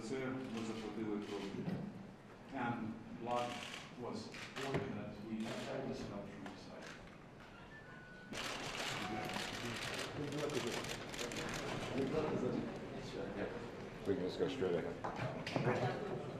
це ми заплатили кров'ю. And blood was ordered that we always felt from the side. We can just go straight ahead.